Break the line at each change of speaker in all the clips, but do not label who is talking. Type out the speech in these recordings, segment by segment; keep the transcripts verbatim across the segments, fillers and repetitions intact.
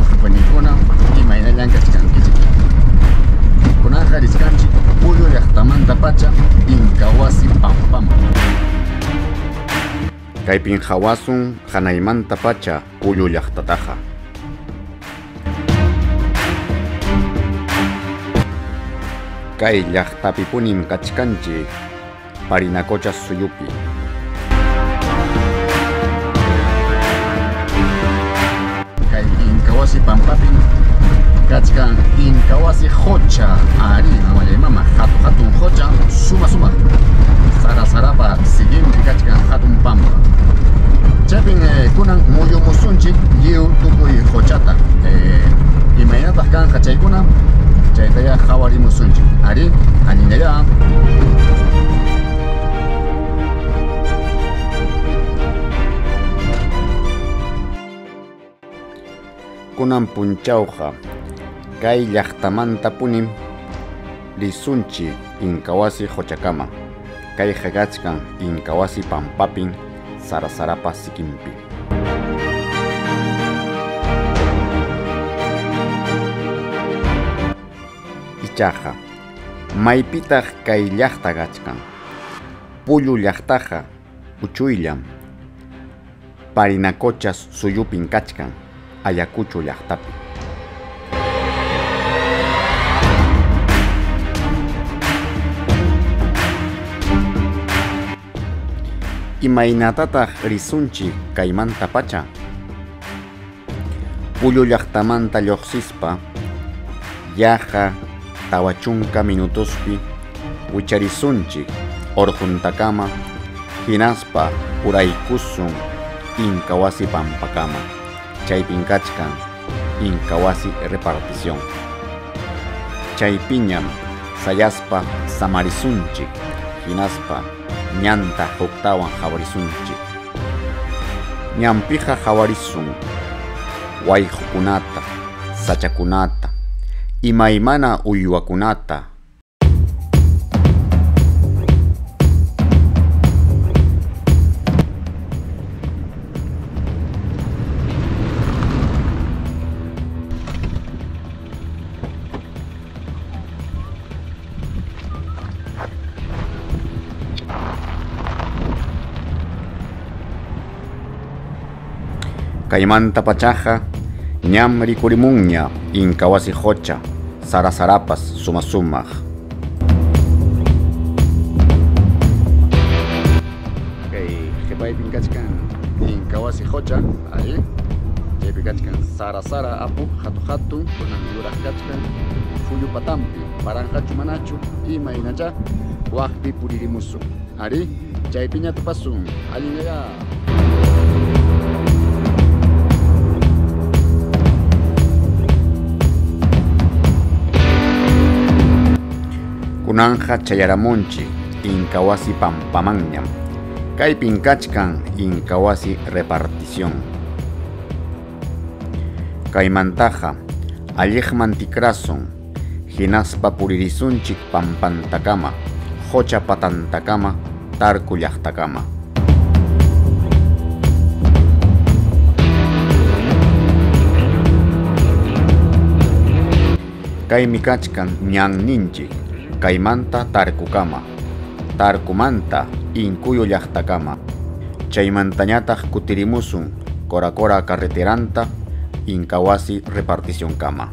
wawqipanikuna imaynallaña kachkankichik. Kunaqa riskanchik Puyo llaqtamanta pacha Inca wasi Pampaman. Kaypin hawasun hanaymanta pacha Puyo llaqtataqa. Kay llaqtapipunim kachkanchik Parinacocha suyupi. Kay Inca wasi Pampapin kachkan Inca wasi hocha ari mamallay mama hatu hatun hocha suma suma sara sarapa siguiente kachkan hatun pampa. Chapin eh, kunan muyumusunchik lliw tukuy hochata eh, imaynataq kanqa chaykuna chaytaya hawarimusunchik ari allinalla. Kunan punchawqa kay llaqtamanta punim risunchi Inca wasi hochakama. Kay hagachkan Inca wasi Pampapin sarasarapa sikimpi. Ichaqa maypitaq kay llaqta kachkan. Puyo llaqtaqa uchuyllam Parinacochas suyupin kachkan Ayacucho llaqtapi. Imaynatataq risunchi kaymanta pacha Puyo llaqtamanta lluqsispa yaqa tawachunka minutospi wicharisunchik orjuntakama hinaspa uraykusun Inca wasi Pampakama. Chaypin kachkan Inca wasi repartición. Chaypiñam sayaspa samarisunchik hinaspa ñanta huktawan hawarisunchik. Ñampija hawarisun wayhukunata, sachakunata, imaymana uywakunata. Kaymanta pachaja ñam rikurimunña Inca wasi hocha sarasarapas sumasumaj. Kay qhipaypin kachkan Inca wasi hocha ahí chaypi kachkan sarasara apu hatu hatu kunan yuraq kachkan fuyu patampi paranjachu manachu imaynacha waqpi puririmusun ari chaypiña tupasun allinalla. Kunanja chayaramunchi Inca wasi Pampamanñam. Kaypin kachkan Inca wasi repartición. Kaymantaja alliqman tikrasun hinaspa puririsunchik Pampantakama hocha patantakama tarku llaqtakama. Kaymi kachkan ñanninchik kaymanta tarkukama, tarkumanta Incuyo llaqtakama. Chaymantañataq kutirimusun kora kora carreteranta Inca wasi repartición kama.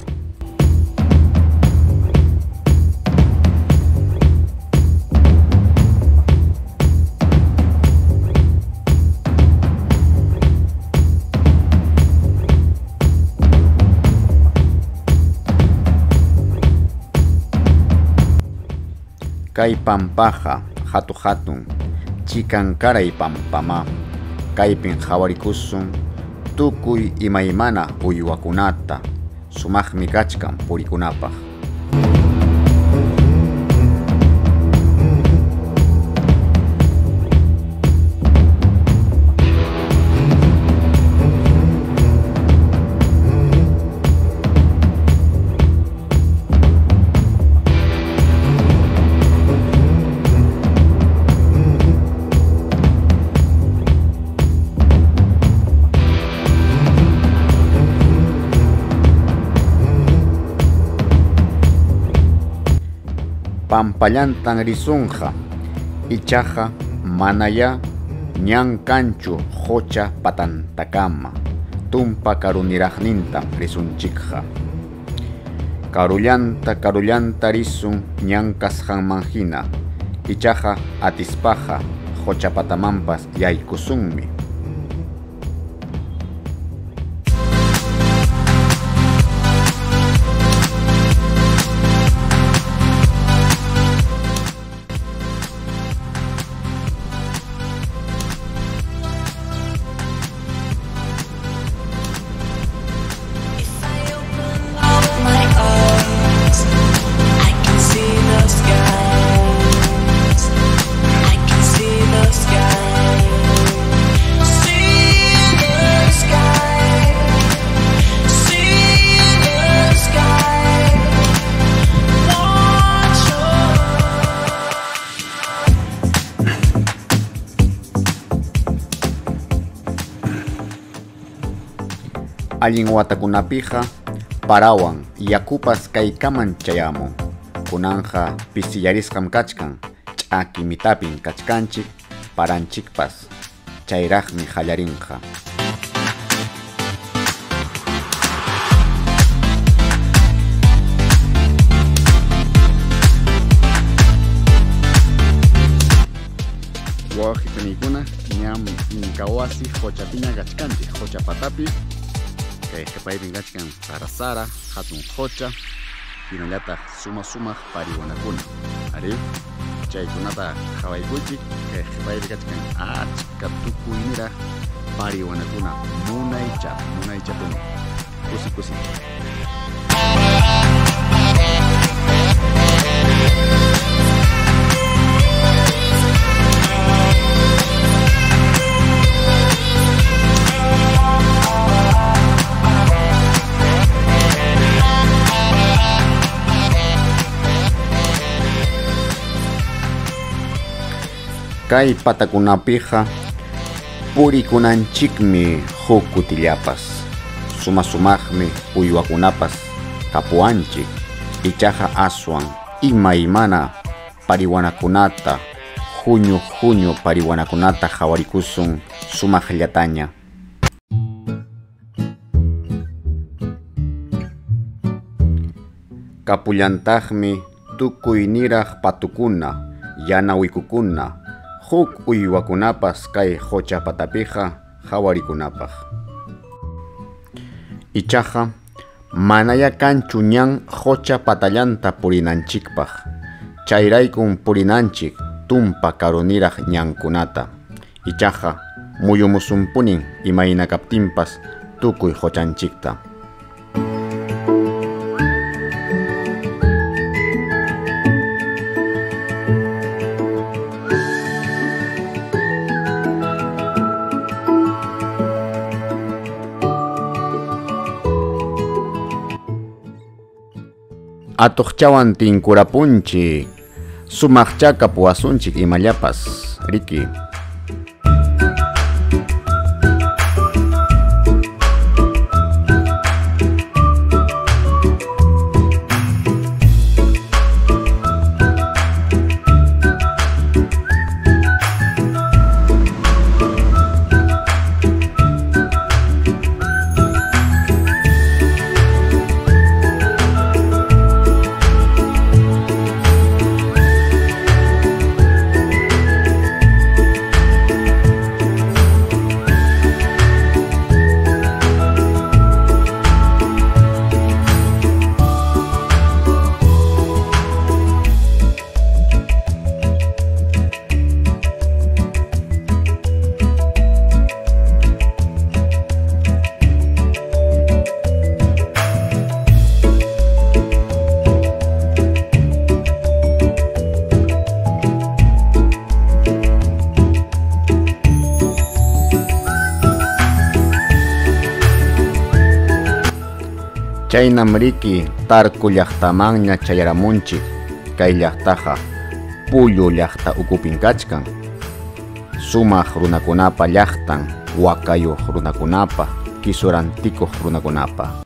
Kay pampaja hatu hatun chikankaray pampama. Kaypin hawarikusun tukuy imaymana uywakunata sumaqmi kachkan purikunapaq. pampallantan risunja ichaja manaya ñan kanchu hocha patantakama tumpa karuniraqnintam risunchikja karullanta karullanta risun ñan kasqanmanhina ichaja atispaja hocha patamanpas yaykusunmi. Allin watakunapija parawan yakupas kaykaman chayamun kunanja pisillarisqam kachkan ch'aki mitapin kachkanchik paranchikpas chayraqmi hallarinqa. Wawaqipanikuna ñam inkawasi hochapiña kachkanchik hocha patapi kay qhipaipin kachkan sara sara hatun hocha hinallataq suma sumaq pariwanakuna ari chaykunata qhawaykunchik kay qhipaypi kachkan achka tukuyniraq pariwanakuna munaycha munaychapuni kusi kusi. Kay patakunapija purikunanchikmi huk kutillapas suma sumaqmi uywakunapas kapuanchik ichaja aswan ima imana pariwanakunata junio junio pariwanakunata hawarikusun sumaqllataña. Kapullantaqmi tukuyniraq patukuna yana wikukuna huk uywakunapas kay hocha patapija hawarikunapas. Ichaja manaya kanchu ñan hocha patallanta purinanchikpaj chayraykun purinanchik tumpa karuniraq ñankunata ichaja muyumusunpunin imayna kaptinpas tukuy hochanchikta. Atuqchawan tinkurapunchik sumaqchaka puwasunchik imallapas riki. Chaynam riki tarku llaqtamanña chayaramunchik kay llaqtaqa pullu llaqta ukupin kachkan sumaq runakunapa llaqtan wakayuq runakunapa kisurantikuq runakunapa.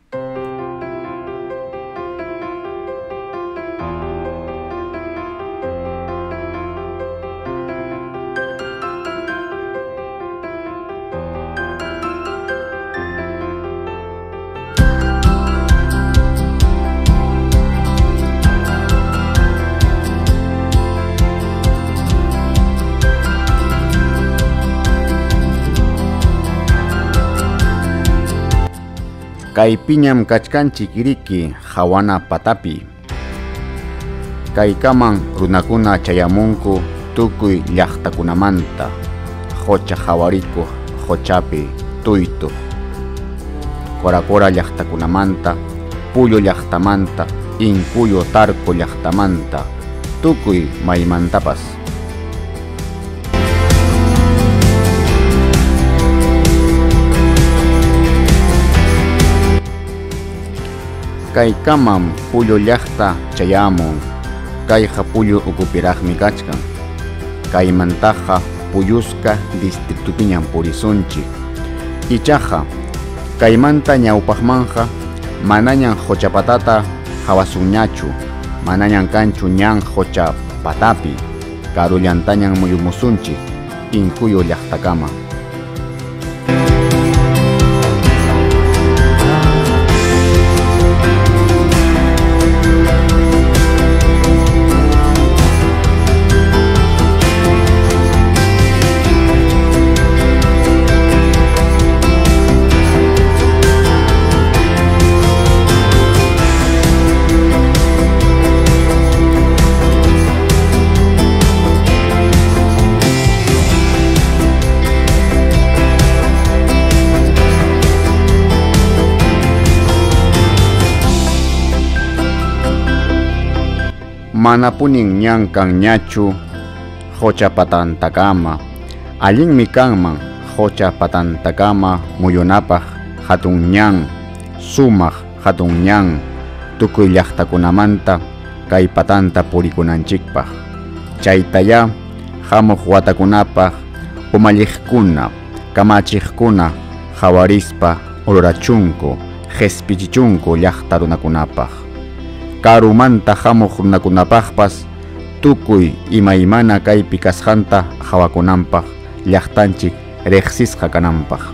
Kay piñam kachkanchik iriki hawana patapi. Kay kaman runakuna chayamunku tukuy llaqtakunamanta, hocha hawarikuq hochapi tuytu. Kora kora llaqtakunamanta, Pullo llaqtamanta, Inkuyo tarko llaqtamanta, tukuy maymantapas. Kay kaman pullo llaqta chayamun, kayqa pullo ukupiraqmi kachkan. Kaymantaqa pullusqa distritupiñan purisunchik. Ichaqa kaymanta ñawpaqmanqa manañan hochapatata hawasunñachu, manañan kanchu ñan hochapatapi, karullantañan muyumusunchik Inkuyo llaqtakama. Manapunin ñan kanñachu hochapatantakama, allinmi kanman hochapatantakama muyunapaq hatun ñan, sumaq hatun ñan, tukuy llaqtakunamanta kay patanta purikunanchikpaq. Chaytaya hamuq watakunapaq umalliqkuna, kamachiqkuna hawarispa ururachunku, qhispichichunku llaqta runakunapaq. Karumanta hamuq runakunapaqpas tukuy imaymana kaypi kasqanta hawakunanpaq llaqtanchik riqsisqa kananpaq.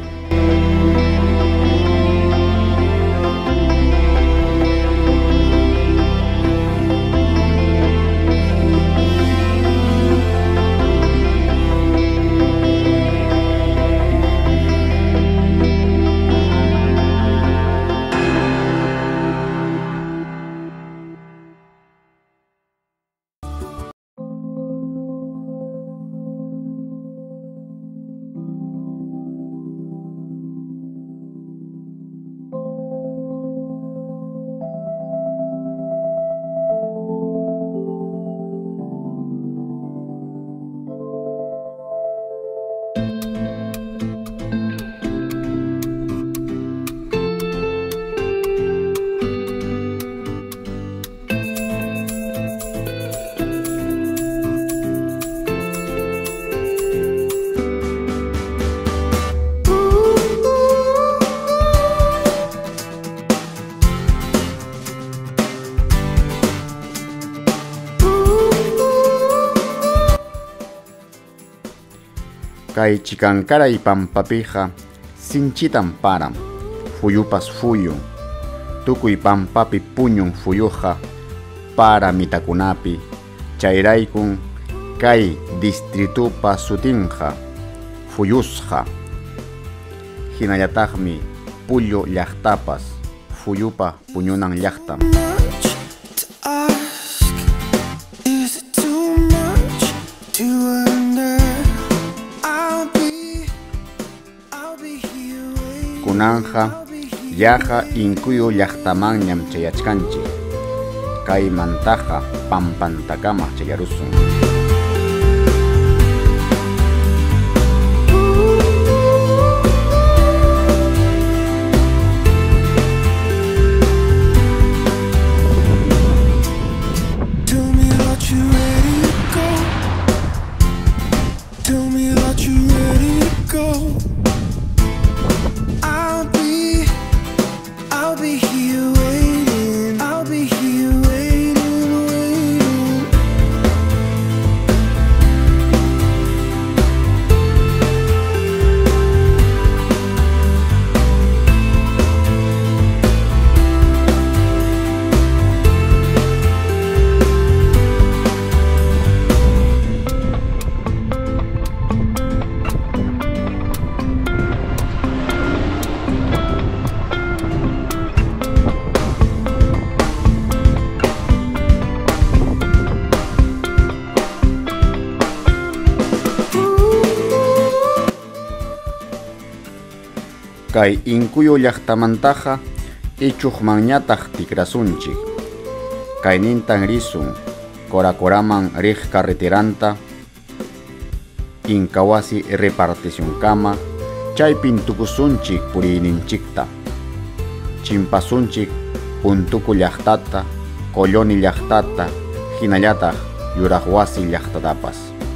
Kay chikankaray pampapiqa sinchitan param, fuyupas fuyu, tukuy pampapi puñun fuyuqa para mitakunapi, chayraykun kay distritupa sutinqa fuyusqa. Hinallataqmi pullo llaqtapas fuyupa puñunan llaqtam. Kunanja yaja Inkuyo llaqtamanñam chayachkanchik. Kaymantaqa pampantakama chayarusun. kay inkuyu llaqtamantaqa ichuqmanñataq tikrasunchik. Kaynintan risun Coracoraman riq carreteranta Inkawasi repartición kama chaypin tukusunchik puriyninchikta. Chimpasunchik puntuku llaqtata, Colloni llaqtata, hinallataq yuraq wasi llaqtatapas.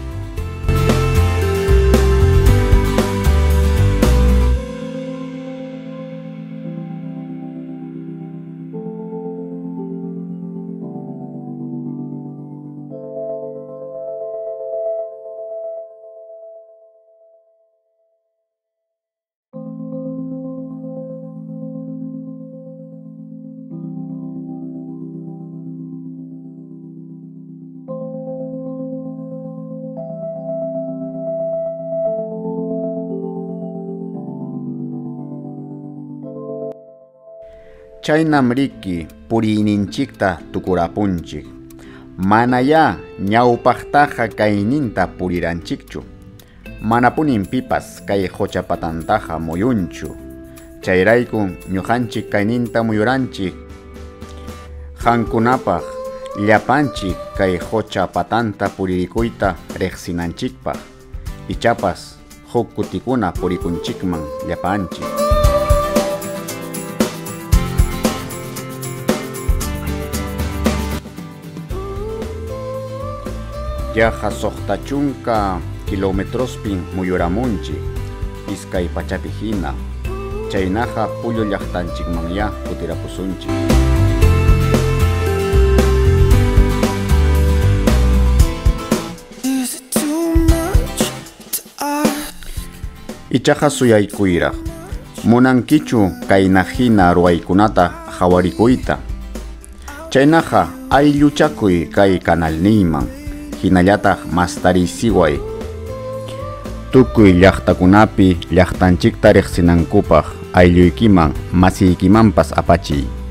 Chaynam riki puriyninchikta tukurapunchik. Manaya ñawpaqtaqa kayninta puriranchikchu. Manapunin pipas kay hochapatantaqa muyunchu. Chayrayku ñuqanchik kayninta muyuranchik. Hankunapaq llapanchik kay hochapatanta puririkuyta riqsinanchikpaq. Ichapas huk kutikuna purikunchikman llapanchik. Yaqa soqtachunka kilometrospin muyuramunchik iskay pachapi hina. Chaynaqa pullu llaqtanchikmanya kutirapusunchik. Ichaqa suyaykuyra munankichu kayna hina ruwaykunata hawarikuyta. Chaynaqa aylluchakuy kay kanalniyman. Hinallataq mastarisiway. Tukuy llaqtakunapi llaqtanchikta riqsinankupaq aylluykiman masiykimanpas apachiy.